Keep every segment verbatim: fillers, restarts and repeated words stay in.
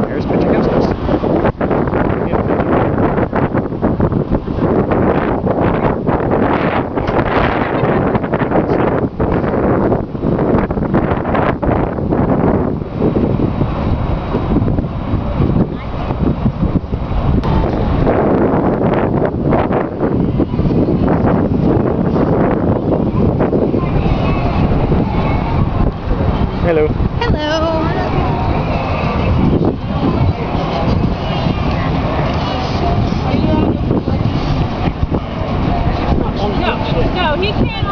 Here's pitch against us. Hello. Hello. No, no, he can't.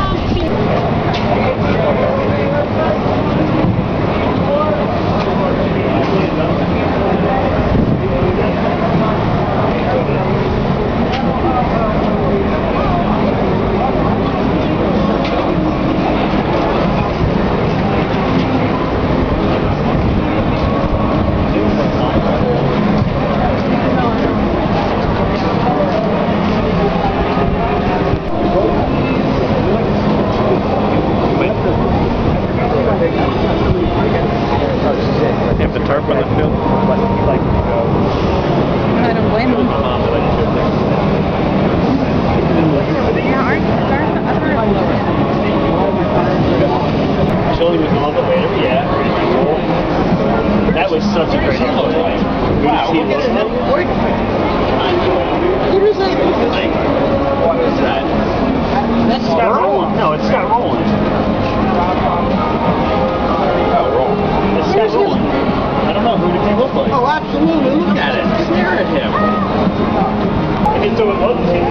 Have the tarp on the field. I don't blame him. Yeah, aren't Chili with all the later, yeah. That was such a great experience. Wow, look at it. What is that? What is that? That's Scott Rowland. No, it's Scott Rowland. Oh, Rowland. It's Scott Rowland. I don't know, who did he look like? Oh, absolutely. Look at it. Stare at him. If it's so it wasn't him.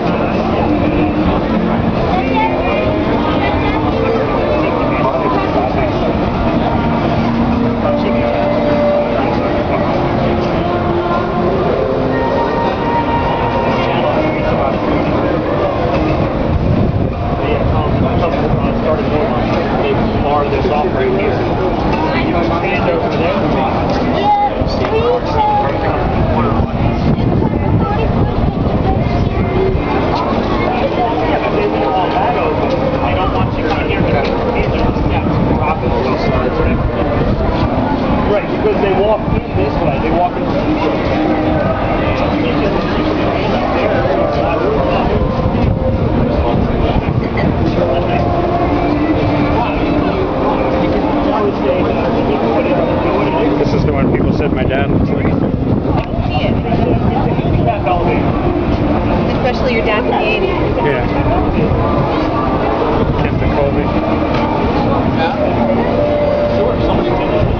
Right, because they walk in this way, they walk in this This is the one people said my dad looks like. especially your dad in the eighties. Yeah. Kent and Colby. Sure, somebody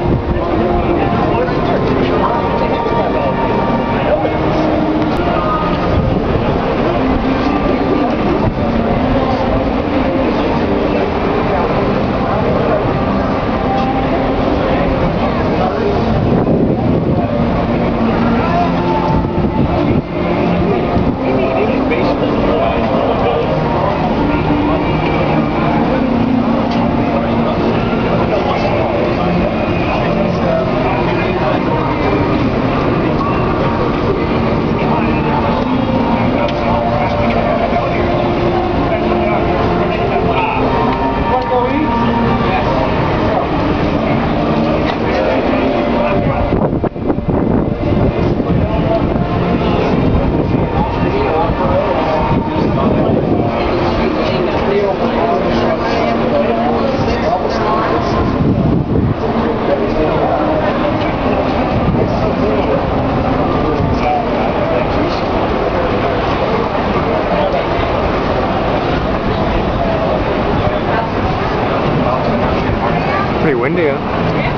Pretty windy, huh?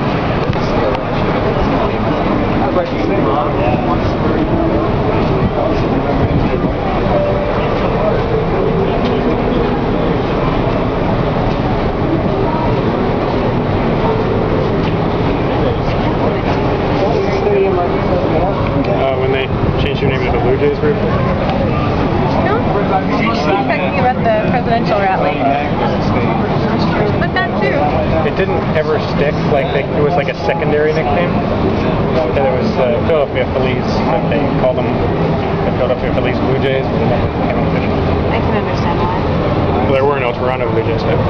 Uh, when they changed your name to the Blue Jays group? No? She's talking about the presidential rally. But that too. It didn't ever stick, like they, it was like a secondary nickname. And it was the uh, Philadelphia Phillies, but they called them the Philadelphia Phillies Blue Jays, but it never became official. I can understand why. Well, there were no Toronto Blue Jays back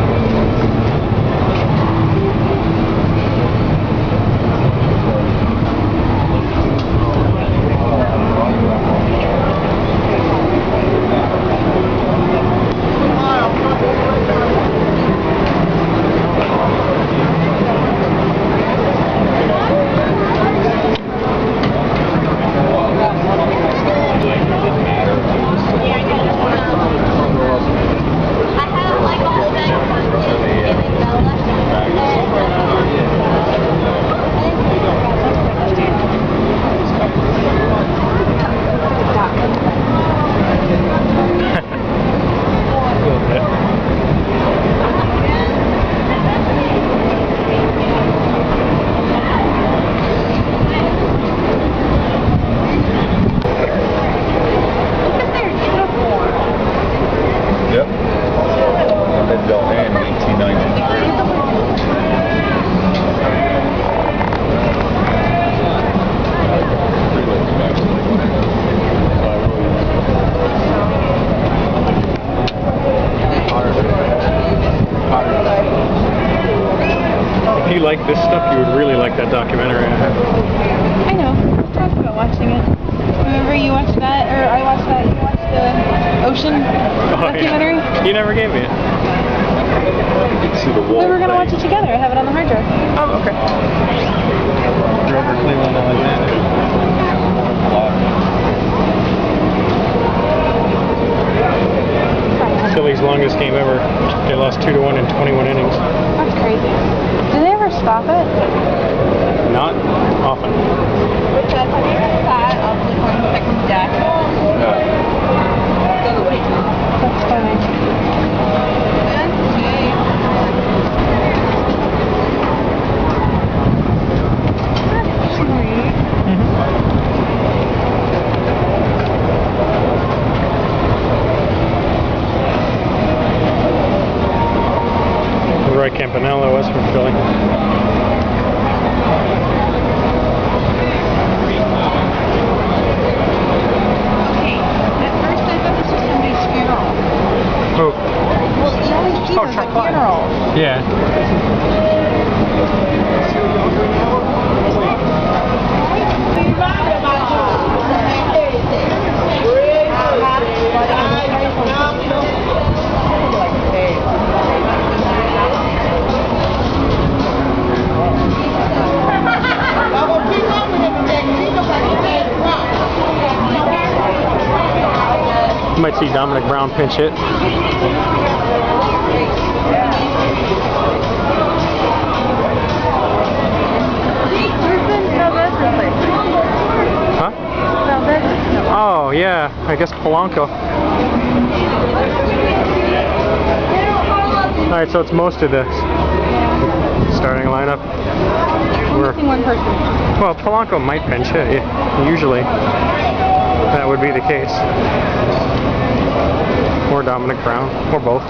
then. this stuff, you would really like that documentary. I know. We talked about watching it. Remember you watched that, or I watched that, you watched the ocean Oh, documentary? Yeah. You never gave me it. See the wall We were going to thing. watch it together. I have it on the hard drive. Oh, okay. Grover Cleveland, Alexander. Fine. Phillies' longest game ever. They lost two to one in twenty-one innings. That's crazy. Do they ever stop it? Not often. Which that's that of the one second deck. That's funny. Roy Campanella was from Philly. At first I thought this was somebody's funeral. Oh. Well, you always see Oh, those Chuck at Klein. funerals. Yeah. You might see Dominic Brown pinch hit. Huh? Oh, yeah. I guess Polanco. Alright, so it's most of the starting lineup. I'm missing one person. Well, Polanco might pinch hit. Yeah, usually that would be the case. Or Dominic Brown, or both.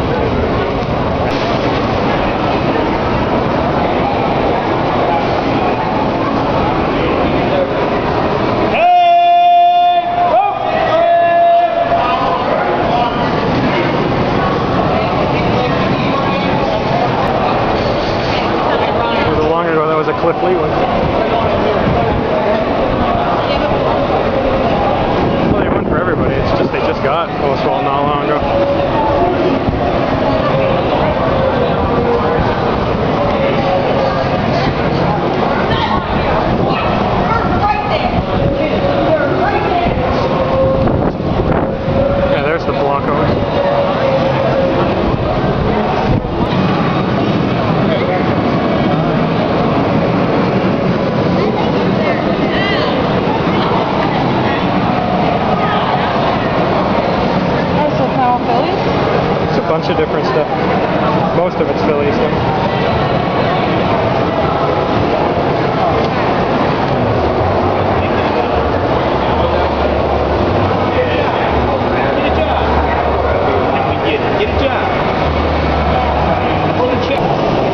Was it long ago that was a Cliff Lee one? Well, they won for everybody. It's just they just got Oswald not long ago. Yeah, there's the Polanco. It's a bunch of different stuff. Most of it's Phillies though. Get a job. Pull the check.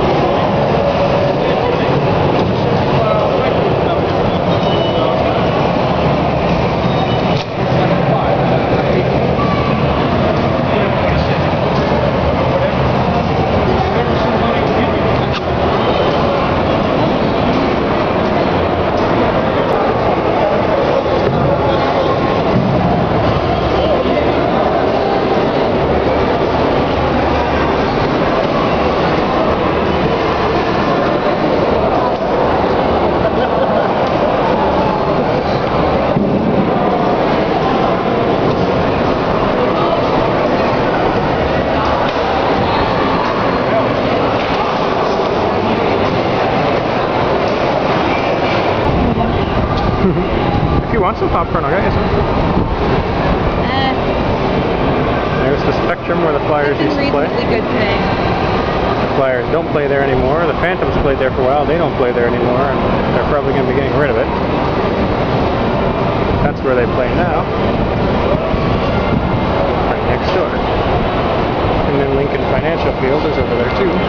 If you want some popcorn, I'll get you some. Eh, There's the Spectrum where the Flyers used to play. reasonably good thing. The Flyers don't play there anymore. The Phantoms played there for a while. They don't play there anymore, and they're probably going to be getting rid of it. That's where they play now. Right next door. And then Lincoln Financial Field is over there too.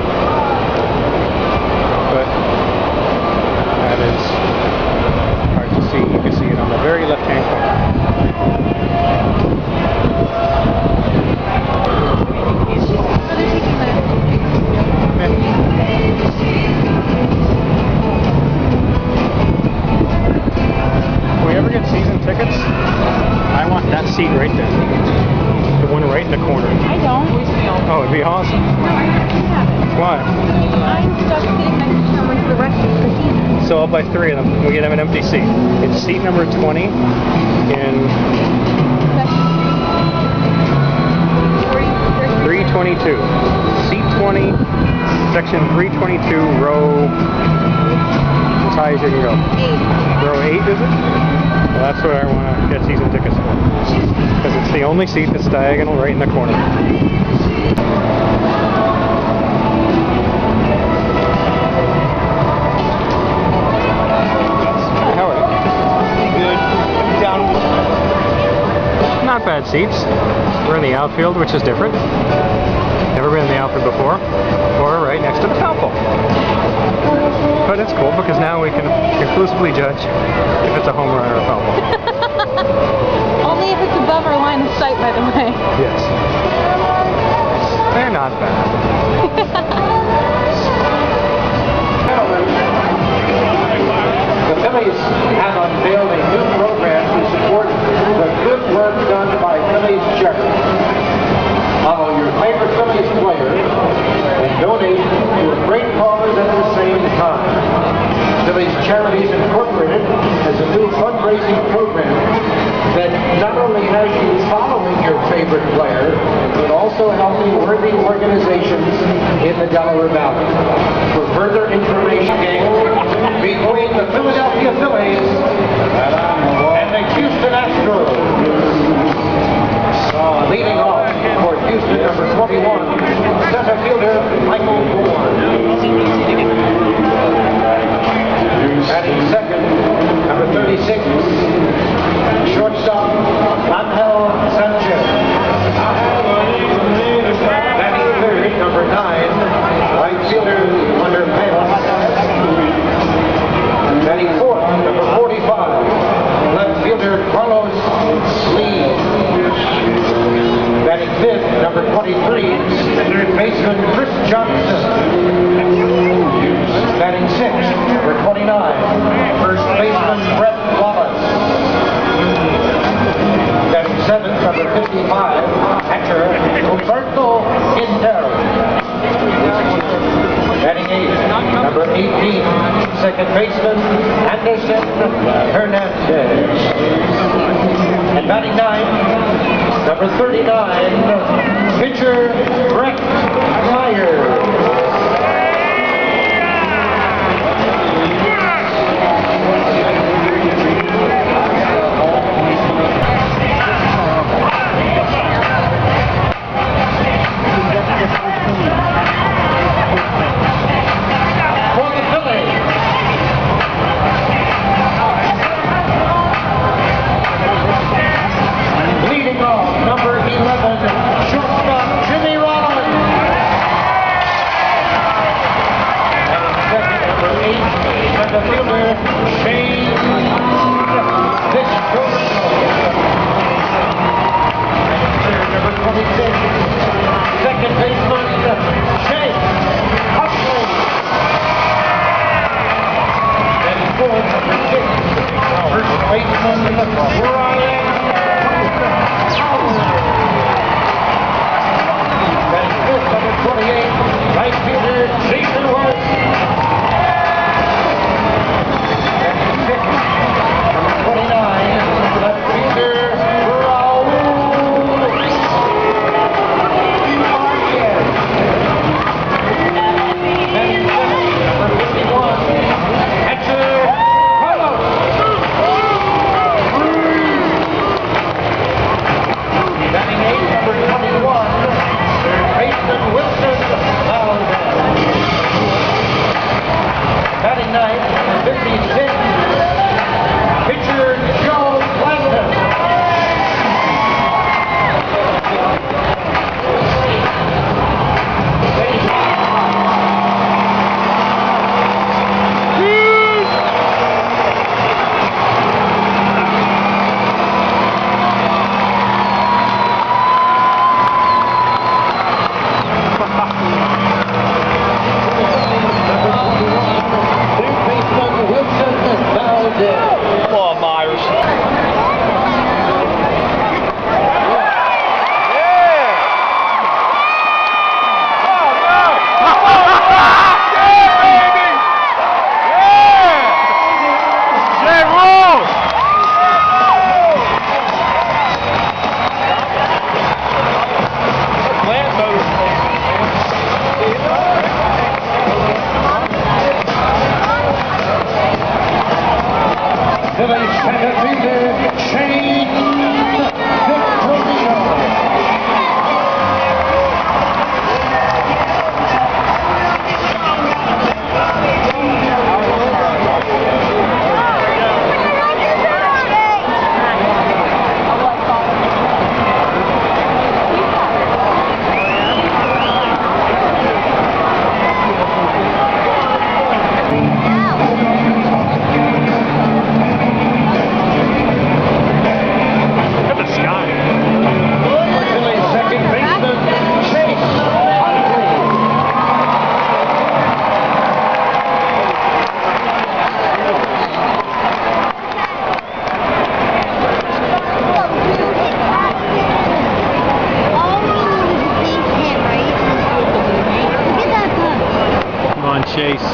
But that is hard to see. You can see it on the very left-hand corner. So they're taking the be awesome. No, I actually have it. Why? I'm stuck sitting next to someone for the rest of the season. So I'll buy three of them. We can have an empty seat. It's seat number twenty in three twenty-two. Seat twenty, section three twenty-two, row, as high as you can go. Eight. Row eight, is it? Well, that's what I want to get season tickets for. Because it's the only seat that's diagonal right in the corner. How are you? Good. Down. Not bad seats. We're in the outfield, which is different. Never been in the outfield before. Or right next to the foul pole. But it's cool because now we can conclusively judge if it's a home run or a foul ball. Only if it's above our line of sight, by the way. Yes. They're not bad. The Phillies have unveiled a new program to support the good work done by Phillies charities. Follow your favorite Phillies players and donate to a great cause at the same time. Phillies Charities Incorporated has a new fundraising program that not only has you following your favorite player, but also helping worthy organizations in the Delaware Valley. For further information, between the Philadelphia Phillies and the Houston Astros. Uh, leading off for Houston, number twenty-one, center fielder Michael Bourne. Batting second, number thirty-six, shortstop Angel Sanchez. Batting third, number nine, right fielder Hunter Pence. Batting fourth, number forty-five, left fielder Carlos Lee. Batting fifth, number twenty-three, third baseman Chris Johnson. Batting sixth, number twenty-nine, first baseman Brett Wallace. Batting seventh, number fifty-five, catcher Roberto Quintero. Batting eighth, number eighteen, second baseman Anderson Hernandez. And batting ninth, number thirty-nine, pitcher Brett Myers. For the Phillies, leading off, number eleven, Phillies center fielder, Shane Victorino. Chase.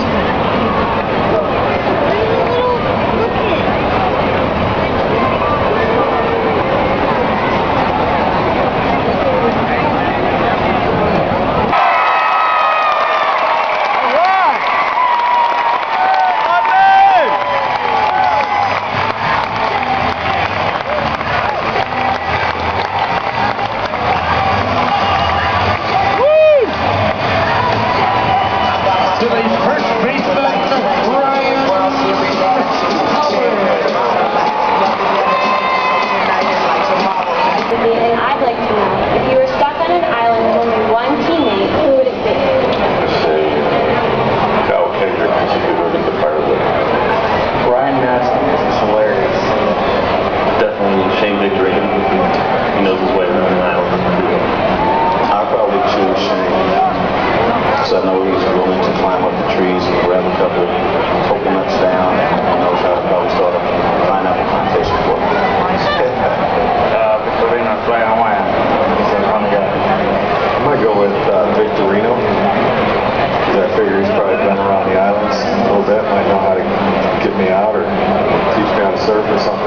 Victorino. I figure he's probably been around the islands a little bit, might know how to get me out or teach me how to surf or something.